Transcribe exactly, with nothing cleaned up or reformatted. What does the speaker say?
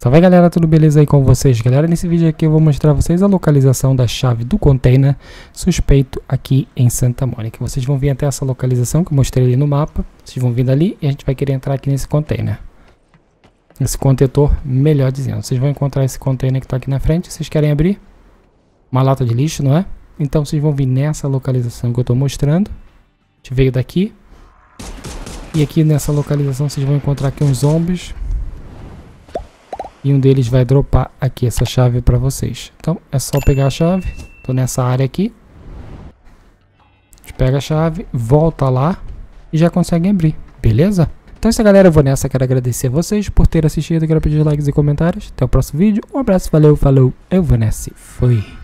Salve galera, tudo beleza aí com vocês? Galera, nesse vídeo aqui eu vou mostrar a vocês a localização da chave do container suspeito aqui em Santa Mônica. Vocês vão vir até essa localização que eu mostrei ali no mapa. Vocês vão vir dali e a gente vai querer entrar aqui nesse container. Esse contentor, melhor dizendo. Vocês vão encontrar esse container que está aqui na frente. Vocês querem abrir uma lata de lixo, não é? Então vocês vão vir nessa localização que eu estou mostrando. A gente veio daqui. E aqui nessa localização vocês vão encontrar aqui uns zombies. E um deles vai dropar aqui essa chave para vocês. Então é só pegar a chave. Tô nessa área aqui. A gente pega a chave, volta lá e já consegue abrir, beleza? Então é isso, galera, eu vou nessa. Quero agradecer a vocês por terem assistido. Quero pedir likes e comentários. Até o próximo vídeo. Um abraço, valeu, falou. Eu vou nessa. Fui.